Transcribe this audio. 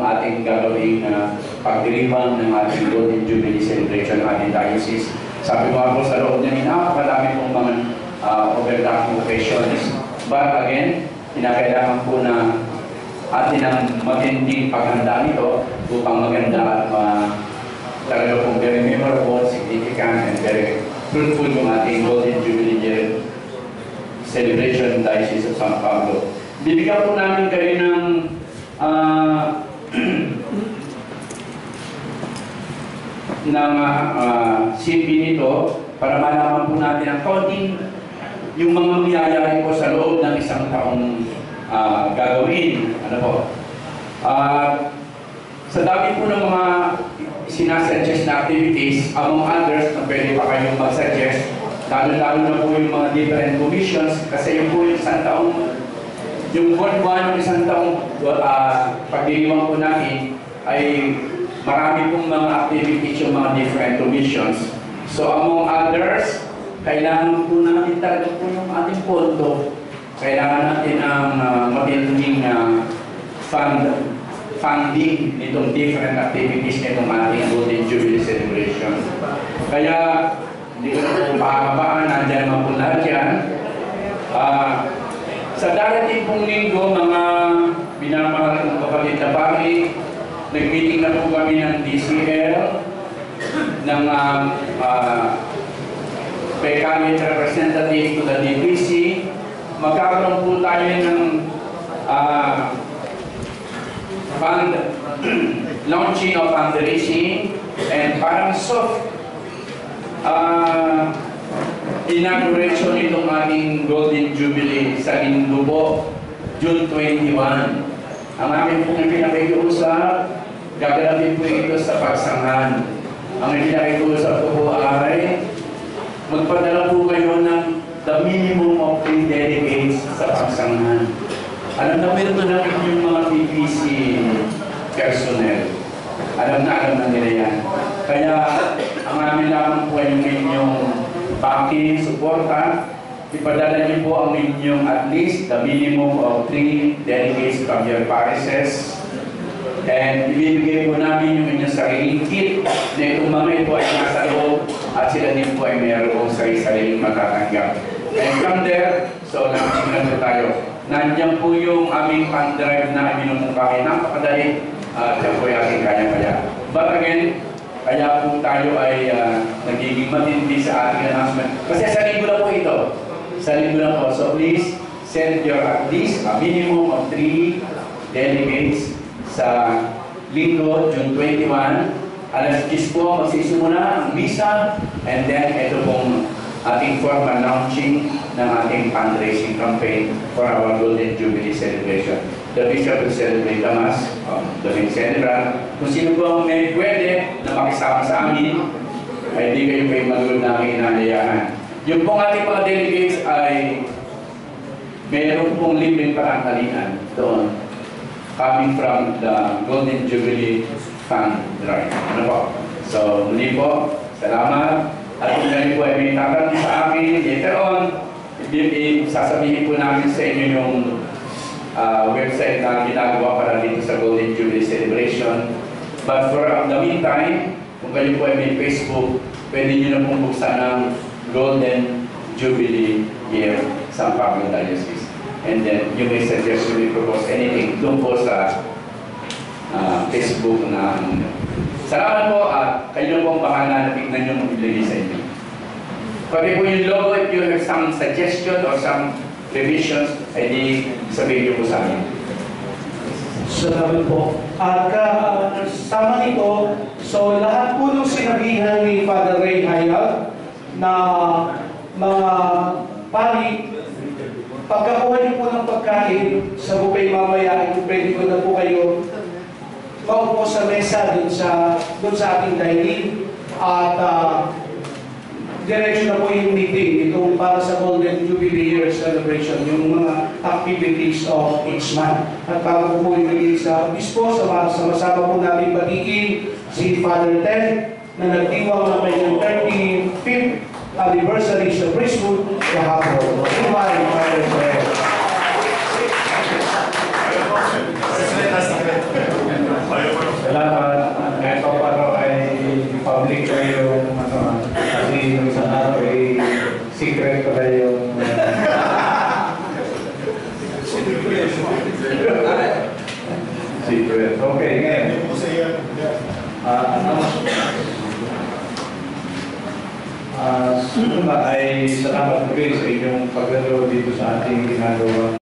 ating gagawing pagdiriwang ng ating Golden Jubilee Celebration ng ating diocese. Sabi ko ako sa loob niya, napakadami pong mga overlapping occasions. But again, kinakailangan po na atin ang matinding paghanda nito upang maganda at talaga pong very memorable, significant, and very fruitful yung ating Golden Jubilee Celebration Diocese of San Pablo. Bibigyan po namin kayo ng CV nito para malaman po natin ang kaunting yung mga mangyayari po sa loob ng isang taong gagawin. Ano po? Sa dami po ng mga sinasuggest na activities, among others, na pwede pa kayong mag-suggest, lalo-lalo na po yung mga different commissions, kasi yung po yung isang taong, yung buwan ng isang taong pagdiriwang po natin ay marami pong mga activities yung mga different commissions. So among others, kailangan po natin talaga po yung ating pondo. Kailangan natin ang matinding funding nitong different activities nitong ating Golden Jubilee Celebration. Kaya, hindi ko na po pahabaan, nandiyan naman po lahat yan. Sa darating pong linggo, mga minamahal kong kapatid na pari, nag-meeting na po kami ng DCL, ng Pecamic Representative to the DPC. Magkakaroon po tayo ng fund launching of fundraising and parang soft inauguration itong ating Golden Jubilee sa linggo po, June 21. Ang aming pong pinag-iusap, gaganapin po ito sa pagsanghan. Ang pinag-iusap ko po ay magpadala po kayo ng the minimum of 3 delegates sa pagsanghan. Alam na meron na natin yung mga PPC personnel. Alam na nila yan. Kaya ang amin lamang po ay yung inyong backing, suporta. Ipadala niyo po ang inyong at least the minimum of 3 delegates from your parishes. And ibibigay po namin yung inyong sariling kit na itong mga ito ay nasa loob at sila din po ay mayroong sariling matatanggap. And from there, so namin po tayo. Nandiyan po yung aming fund drive na minumungkahi. Napakadali. Diyan po yung ating kaya-kaya. But again, kaya po tayo ay nagiging matindi sa ating announcement. Kasi sa linggo na po ito. Sa linggo na po. So please, send your at least a minimum of 3 delegates sa linggo, June 21. Alas 10 po, magsisimula ang misa. And then, ito pong ating formal launching ng ating fundraising campaign for our Golden Jubilee Celebration. The Bishop will celebrate the Mass, the main celebrant. Kung sino po ang may pwede na makisama sa amin, ay di kayo kayo magulo na aming inanayahan. Yung pong ating mga delegates ay mayroon pong libreng parangkalian doon, coming from the Golden Jubilee Fund Drive. Ano po? So, muli po, salamat. At kung kayo po ay may tatanong sa amin, later on, sasabihin po namin sa inyo yung website na ginagawa para dito sa Golden Jubilee Celebration. But for the meantime, kung kayo po ay may Facebook, pwede nyo na pong buksan ng Golden Jubilee Year San Pablo Diocese. And then, you may suggest, you may propose anything doon po sa Facebook na salamat po at kayo po ang bahala na tignan nyo mag-ilagay sa inyo. Pati po yung logo, if you have some suggestion or some revisions, ay di sabihin nyo po sa amin. Salamat po. At sama nito, so lahat po nung sinabihan ni Father Ray Hayag na mga pari, pagkakuha niyo po ng pagkain sa buffet mamaya, pwede ko na po kayo maupo sa mesa dun sa ating dining at diretso na po yung meeting itong para sa Golden Jubilee Year Celebration, yung mga activities of each month. At para po yung sa Obispo, sama-sama po natin batiin si Father Ted na nagdiwang na kanyang 35th anniversary sa priesthood kahapon. Goodbye, Father Ted. Secret. Okay, ngayon. Sunod na ay salamat muli sa inyong paglaro dito sa ating ginagawa.